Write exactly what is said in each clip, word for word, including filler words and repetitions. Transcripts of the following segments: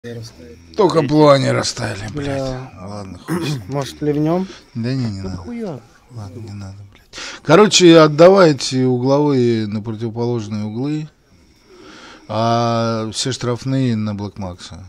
Только плане растаяли, блядь. Бля. Ладно, хуй. Может, ливнем? Да не, не Да надо. хуя. Ладно, не надо, блядь. Короче, отдавайте угловые на противоположные углы, а все штрафные на Блэк Макса.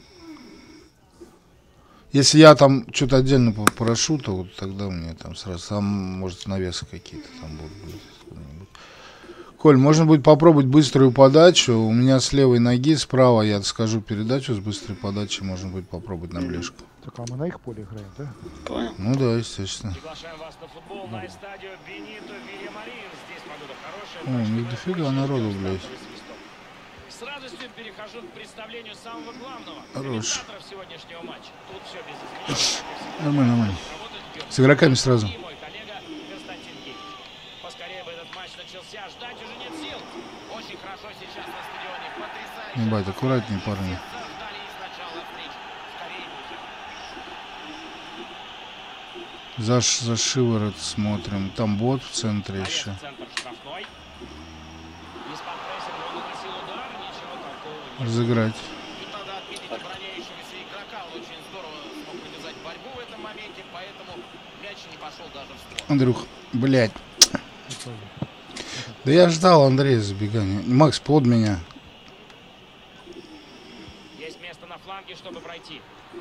Если я там что-то отдельно попрошу, то вот тогда мне там сразу, там, может, навесы какие-то там будут, блядь. Коль, можно будет попробовать быструю подачу. У меня с левой ноги, справа я скажу передачу с быстрой подачей. Можно будет попробовать на блешку. Так, а мы на их поле играем, да? Понял. Ну да, естественно. Приглашаем вас на футбол на стадию Бенито Вильямарин. Здесь погода хорошая. О, у них дофига народу, блядь. С радостью перехожу к представлению самого главного Хорош. комментаторов сегодняшнего матча. Тут все без изменений. Нормально, нормально. С игроками сразу. И мой коллега Константин Геич. Поскорее бы этот матч начался. Ждать уже нет сил. Очень хорошо сейчас на стадионе. Потрясающе. Ебать, аккуратнее, парни. За, за шиворот смотрим. Там бот в центре еще. Разыграть. Андрюх, блядь. Да я ждал Андрея забегания. Макс, под меня. Есть место на фланге, чтобы пройти.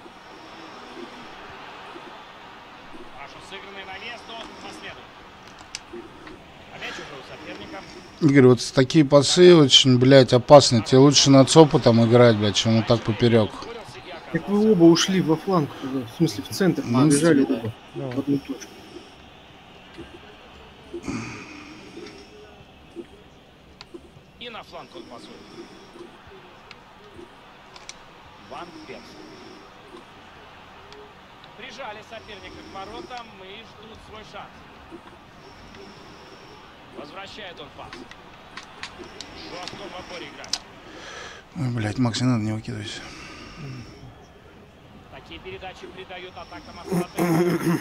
Хорошо сыгранный навес, но последует. Опять уже у соперника. Игорь, вот такие пасы очень, блядь, опасны. Тебе лучше на ЦОПу там играть, блядь, чем вот так поперек. Так вы оба ушли во фланг туда, в смысле в центр, Ну, побежали туда, Да. в одну точку. И на фланг он пасует. Ван Перс. Прижали соперника к воротам и ждут свой шанс. Возвращает он пас. Жестко в опоре играет. Ой, блядь, Макс, не надо, не выкидывайся. Такие передачи придают атакам остроты.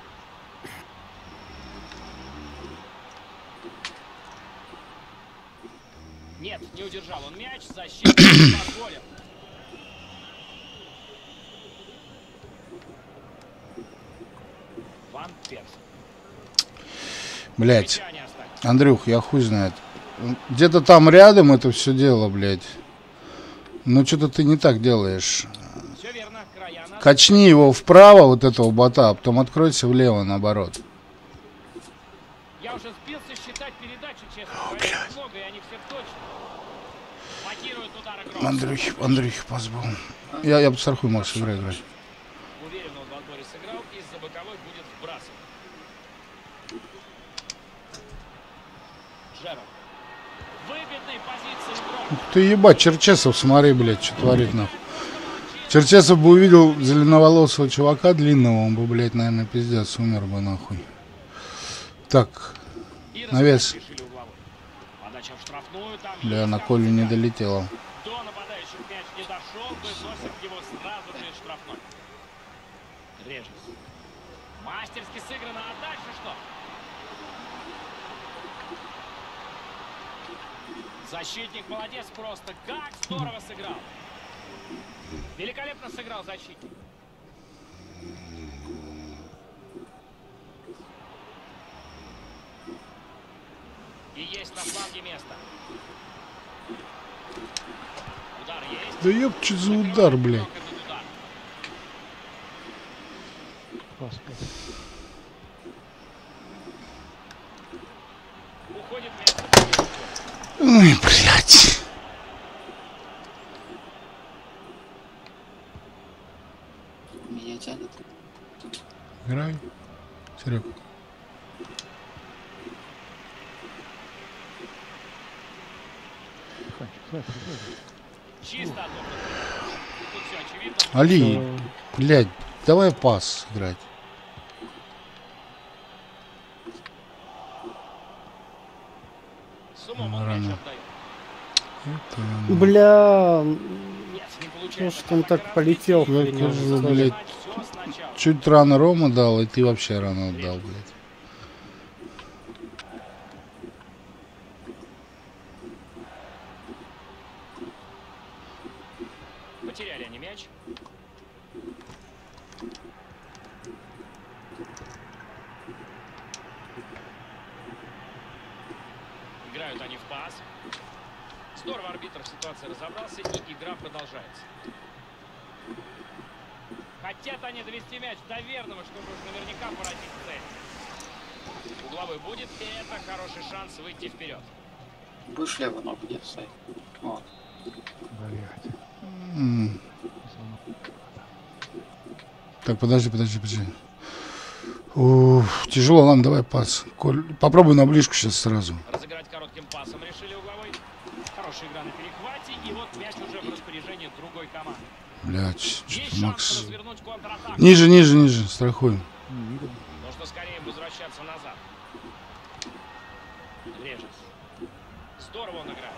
Нет, не удержал он мяч, защитник позволил. Ван Перс. Блядь, Мяча не оставил. Андрюх, я хуй знает. Где-то там рядом это все дело, блядь. Ну, что-то ты не так делаешь. Все верно, края на... Качни его вправо, вот этого бота, а потом откройся влево, наоборот. Я уже сбился считать передачи, честно говоря. Много, и они все точно. Блокирует удар игрок. Андрюхи, Андрюхи, пас был. Я, я подстрахую, Макс, играй, играй. Уверенно он в отборе сыграл, из-за боковой будет вбрасывать. Джером. В выгодной позиции игрок. Ты ебать, Черчесов, смотри, блядь, что творит нахуй. Черчесов бы увидел зеленоволосого чувака длинного, он бы, блядь, наверное, пиздец, умер бы нахуй. Так, И навес. решили угловой. Подача в штрафную, там Бля, есть на там Колю не сыграть. долетело. До нападающих мяч не дошел, выносит его сразу же из штрафной. Режет. Мастерски сыграно, а дальше что? Защитник молодец просто. Как здорово сыграл. Великолепно сыграл защитник. И есть на фланге место. Удар есть. Да ёб, что за удар, блядь. Пас, пас. Уходит место. Ой, блядь. Меня тянет. Играй, Серег. Тихонечко, Слайд, Слайд. Чисто отобрано. Тут все очевидно. Али, Э, блядь, давай пас играть. С умом он Рано. мяч отдает. Это... Бля, Нет, не получается. может он так полетел. Я хрен его кажу, знает. блядь, Все сначала. чуть рано Рома дал, и ты вообще рано отдал, блядь. Потеряли они мяч. мяч. Играют они в пас. Здорово арбитр в ситуации разобрался, и игра продолжается. Хотят они довести мяч до верного, чтобы уж наверняка поразить цель. Угловой будет, и это хороший шанс выйти вперед. Будешь левую ногу где-то ставить. Вот. Блять. М. Так, подожди, подожди, подожди. Уф, тяжело, ладно, давай пас. Коль, попробуй на ближку сейчас сразу. Разыграть коротким пасом решили угловой. Хорошая игра на перехвате, и вот мяч уже в распоряжении другой команды. Блять, Есть что-то шанс Макс. развернуть контратаку. Ниже, ниже, ниже, страхуем. Не видно. Нужно скорее возвращаться назад. Режес. Здорово он играет.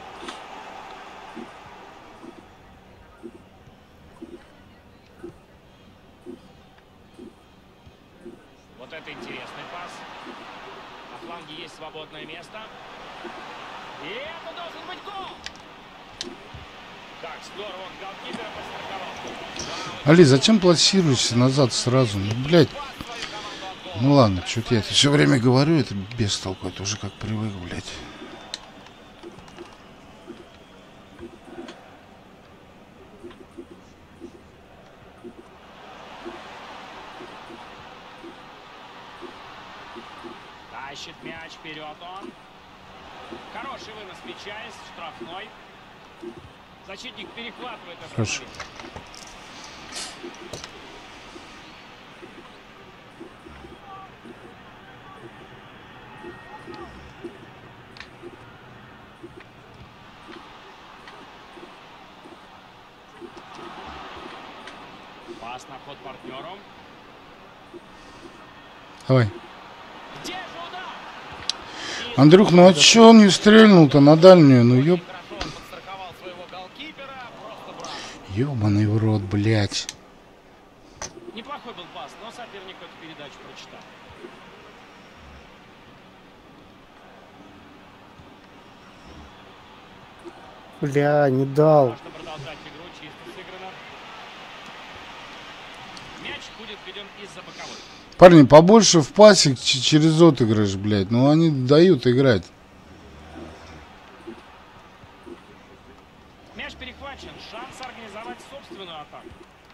Вот это интересный пас. На фланге есть свободное место. И это должен быть гол! Как здорово он голкипера подстраховал. Али, зачем пласируешься назад сразу? Ну, блядь. Ну ладно, что-то я это все время говорю, это без толку, это уже как привык, блядь. Тащит мяч вперед он. Хороший вынос мяча из штрафной. Защитник перехватывает это. Хорошо. Пас на ход партнеру. Давай. Где же удар? Андрюх, ну а чё он не стрельнул-то на дальнюю? Ну ёб... Хорошо он подстраховал своего голкипера. Просто браво. Ёбаный в рот, блядь. Неплохой был пас, но соперник эту передачу прочитал. Бля, не дал. Можно продолжать игру, чисто сыграно. Мяч будет введен из-за боковой. Парни, побольше в пасе ч- через отыгрыш, блядь. Ну они дают играть. Мяч перехвачен. Шанс организовать собственную атаку.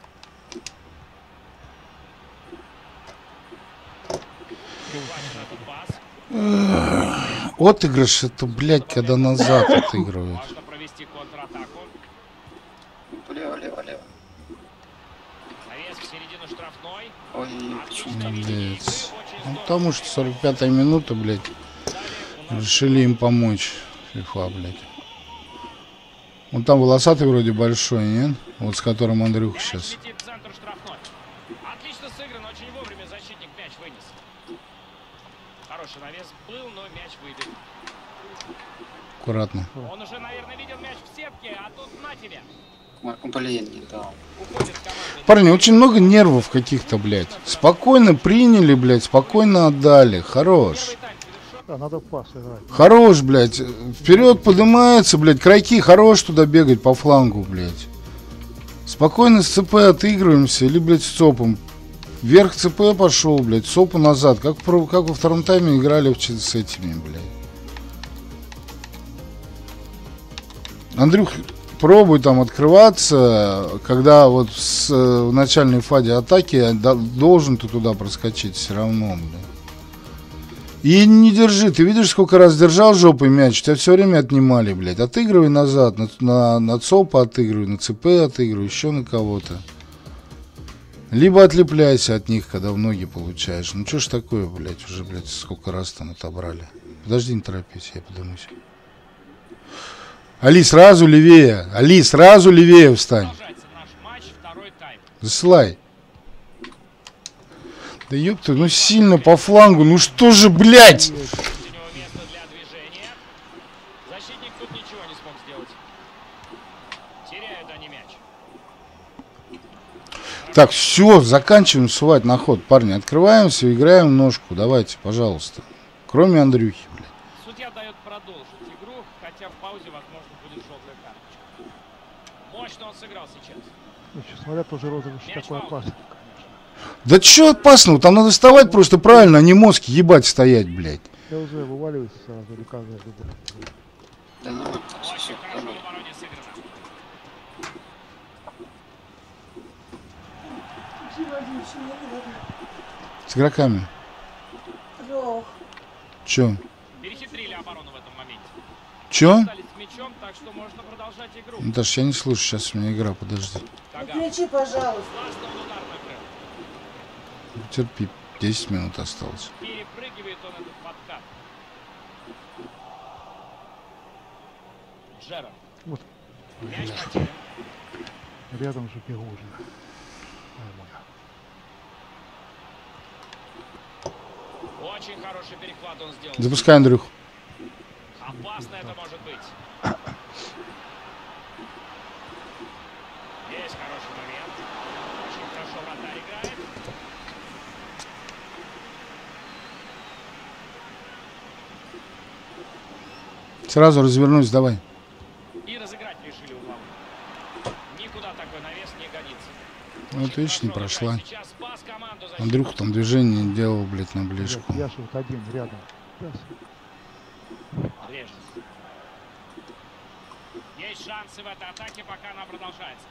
Перехвачен этот пас. Отыгрыш это, блядь, когда назад отыгрывают. Можно провести контратаку. Лево, лево, лево. Навес в середину штрафной. Ой, почему Отличное там? видение игры. Пиздец. Очень Ну, здорово. потому что сорок пятая минута, блядь, Далее у нас решили им помочь. Фифа, блядь. Вон там волосатый вроде большой, нет? Вот с которым Андрюх мяч сейчас. летит в центр штрафной. Отлично сыгран, очень вовремя защитник мяч вынес. Хороший навес был, но мяч выбит. Аккуратно. Он уже, наверное, видел мяч в сетке, а тут на тебе. Блин, не дал. Уходит команда. Парни, очень много нервов каких-то, блядь. Спокойно приняли, блядь, спокойно отдали. Хорош. Первый тайм завершен. Да, надо пас играть. Хорош, блядь. Вперед поднимается, блядь. Крайки, хорош туда бегать по флангу, блядь. Спокойно с ЦП отыгрываемся. Или, блядь, с ЦОПом. Вверх ЦП пошел, блядь. ЦОПу назад. Как, про- как во втором тайме играли в ч- с этими, блядь. Андрюх, пробуй там открываться. Когда вот с, э, в начальной фазе атаки да- должен ты туда проскочить все равно, блядь. И не держи. Ты видишь, сколько раз держал жопой мяч? Тебя все время отнимали, блядь. Отыгрывай назад. На, на, на ЦОПа отыгрывай, на ЦП отыгрывай, еще на кого-то. Либо отлепляйся от них, когда в ноги получаешь. Ну что ж такое, блядь, уже, блядь, сколько раз там отобрали. Подожди, не торопись, я подымусь. Али, сразу левее. Али, сразу левее встань. Продолжается наш матч, второй тайм. Засылай. Да ёпта, ну сильно по флангу. Ну что же, блядь? У него место для движения. Защитник тут ничего не смог сделать. Теряют они мяч. Так, все, заканчиваем сувать на ход. Парни, открываемся, играем в ножку. Давайте, пожалуйста. Кроме Андрюхи, блядь. Судья дает продолжить игру, хотя в паузе, возможно, будет желтая карточка. Мощно он сыграл сейчас. Ну, честно говоря, тоже розыгрыш Мяч такой в аут. опасный. Да чё опасного? Там надо вставать просто правильно, а не мозг ебать стоять, блядь. ЛЗ вываливается сразу, или как же любой. Да нормально, все, Очень все, хорошо в нормально. обороне сыграно. С игроками. Чё? Перехитрили оборону в этом моменте. Чё? Остались с мячом, так что можно продолжать игру. Наташ, я не слышу, сейчас у меня игра, подожди. Каган. Включи, пожалуйста. Классно он удар накрыл. Терпи, десять минут осталось. Перепрыгивает он этот подкат. Джерард. Вот. Мяч потерян. Рядом же Пигужин. Нормально. Очень хороший перехват он сделал. Запускай, Андрюх. Опасно это может быть. Есть хороший момент. Очень хорошо вратарь играет. Сразу развернусь, давай. И разыграть решили угловой. Никуда такой навес не годится. Ну, вот видишь, не Хорошо прошла. играет. Сейчас спас команду защиту. Андрюх там движение делал, блядь, на ближку. Яша вот один рядом. Яша. Режет. Есть шансы в этой атаке, пока она продолжается.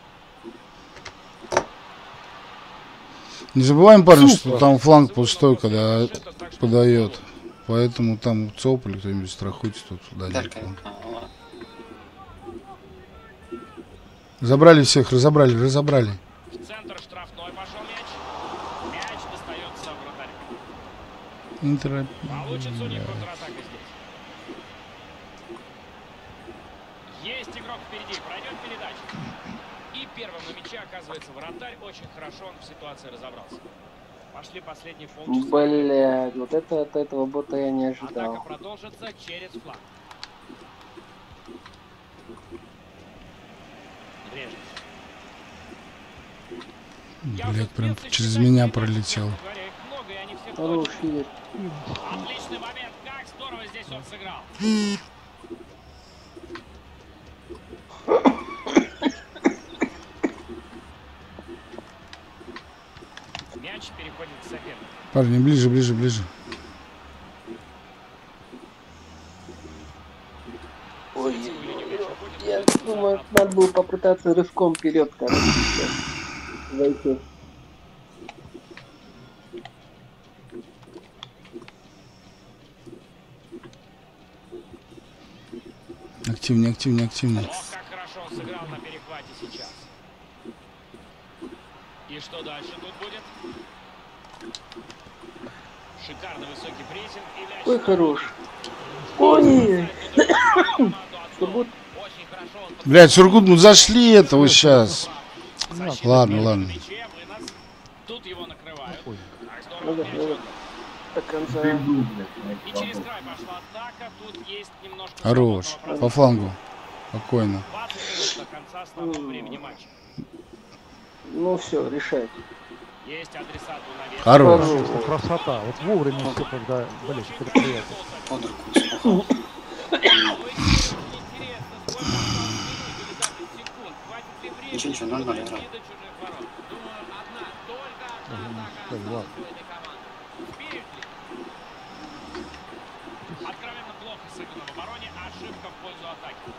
Не забываем, парни, что там фланг пустой, когда подает. Поэтому там ЦОП или кто-нибудь страхуйте тут туда. Только, а, ладно. Разобрали всех, разобрали, разобрали. В центр штрафной пошел мяч. Мяч достается вратарю. Интер... Получится у них контратака здесь. Есть игрок впереди, пройдет передача. И первым на мяче оказывается вратарь. Очень хорошо он в ситуации разобрался. Пошли последние полчаса. Блядь, вот это от этого бота я не Атака ожидал. продолжится через фланг. Режет. Я уже Блядь, прям сбился через считать меня передач, пролетел. честно говоря, их много, и они все Хорош, точные. Игорь. Отличный момент, как здорово здесь он сыграл. Мяч переходит к сопернику. Парни, ближе, ближе, ближе. Ой, я думаю, надо было попытаться рывком вперед, короче, зайти. Активнее, активнее, активнее. Ох, как хорошо он сыграл на перехвате сейчас. И что дальше тут будет? Шикарный высокий прессинг и мяч. Ой, снова. хорош. Ой, Сургут. Сургут. Очень хорошо он Блядь, Сургут, ну зашли этого сейчас. Защита Ладно, на ладно. мяче, вынос. Тут его накрывают. Ой. Так Ну здорово да, мяч ну да. отдал. До конца. И через край пошла атака. Тут есть немножко Хорош. свободного По флангу. Спокойно. двадцать минут до конца основного времени матча. Ну все, решайте. Есть адресат у навеса. Хорош. Просто красота. Вот вовремя все, когда, блядь, предприятие. Под руку слухал. Ничего, ничего, нормально играл. Откровенно плохо сыграно в обороне, ошибка в пользу атаки.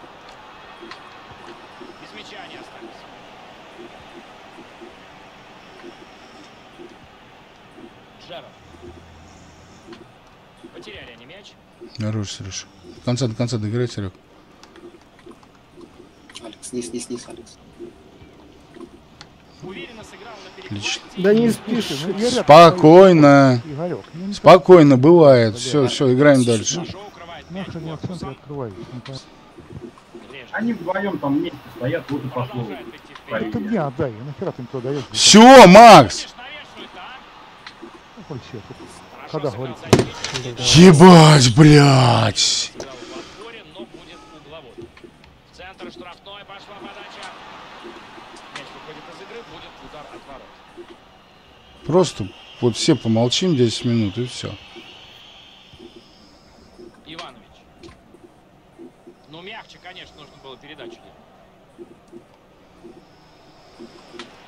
Без мяча они остались. Джерард. Потеряли они мяч. Хорош, Сереж. До конца, до конца доиграй, Серег. Алекс, низ, низ, низ, Алекс. Уверенно сыграл на перехвате. Отлично. Да не Слушай, спеши. ну, я рядом Спокойно. стою. Игорек, ну, не Спокойно, бывает. Все, все, играем дальше. Хорошо укрывает мяч нахрен я в центре корпусом. открываюсь. Не понятно. Режет. Они вдвоем там вместе стоят, вот и пошло. Продолжает идти вперед. Ты мне отдай, а нахера ты мне туда даешь? Все, Макс! Видишь, навешивает, а? Ой, все, тут Хорошо когда сыграл говорится. защитник. Ебать, блядь! Сыграл в подборе, но будет угловой. В центр штрафной пошла подача. Мяч выходит из игры, будет удар от ворот. Просто вот все помолчим десять минут и все. Иванович. Ну, мягче, конечно, нужно было передачу делать.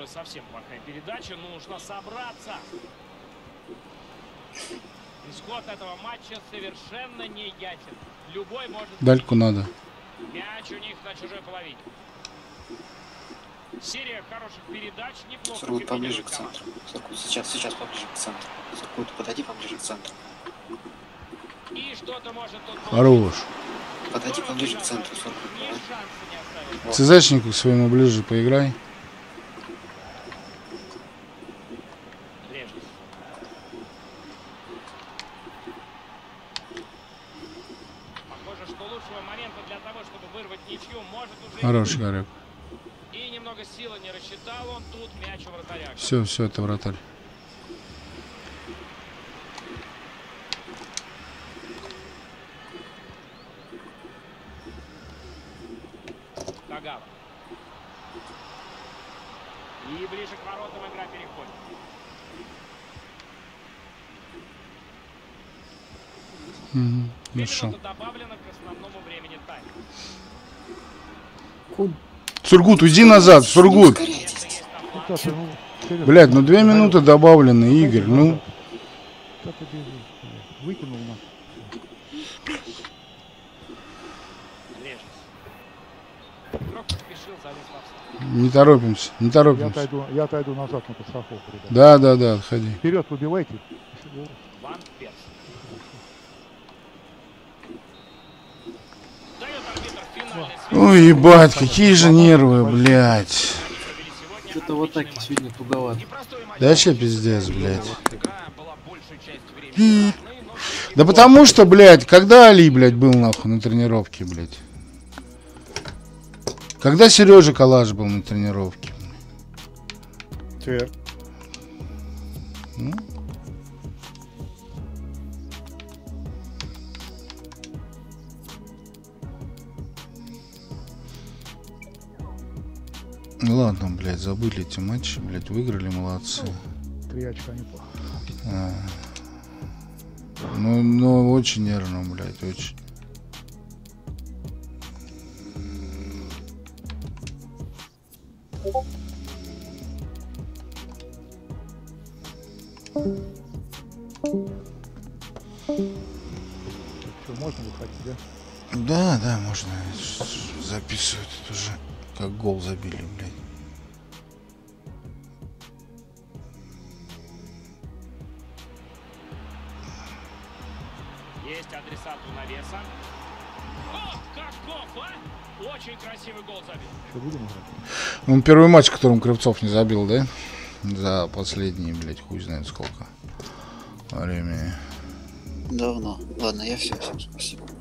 совсем плохая передача, но нужно собраться. Исход этого матча совершенно не ясен. Любой может... Дальку надо. Мяч у них на чужой половине. Серия хороших передач, неплохо. Сургут поближе к центру. Сургут, сейчас, сейчас поближе к центру. Сургут, подойди поближе к центру. И что-то может тут... Хорош. Подойди поближе к центру, Сургут. Ни шанса не оставил. ЦЗшнику к своему ближе поиграй. Режет. Похоже, что лучшего момента для того, чтобы вырвать ничью, может уже... Хорош, Гарек. И немного силы не рассчитал он, тут мяч у вратаря. Все, все, это вратарь. Кагава. И ближе к воротам игра переходит. Угу. Две Хорошо. минуты добавлено к основному времени тайма. Сургут, уйди назад, Сургут. Ускоряйтесь. Ну, как ты, ну, серьезно. Блядь, ну две минуты добавлены, Игорь, ну. Как ты бежишь, блядь? Выкинул нас. Режет. Игрок поспешил, залез в офсайд. Не торопимся, не Я торопимся. отойду, я отойду назад на подстраховку, ребят. Да, да, да, отходи. Вперед выбивайте. Ван Перс. Дает арбитр финальный свист. Ой, ебать, какие же нервы, блядь. Провели сегодня Что-то в атаке отличный сегодня туговато. непростой матч. Да вообще пиздец, блядь. Игра была большую часть времени важной, но Да потому что, блядь, когда Али, блядь, был нахуй на тренировке, блядь? Когда Сережа Калаш был на тренировке? Твер. Ну? Ну ладно, блядь, забыли эти матчи, блядь, выиграли, молодцы. Три очка неплохо. А. Ну, ну, очень нервно, блядь, очень. Что, можно выходить, да? Да, да, можно записывать это уже, как гол забили, блядь. есть адресат у навеса. О, каков, а! Очень красивый гол забил. Что, будем играть? Ну, первый матч, которым Кравцов не забил, да? За последние, блядь, хуй знает сколько времени. Давно. Ладно, я все, всем спасибо.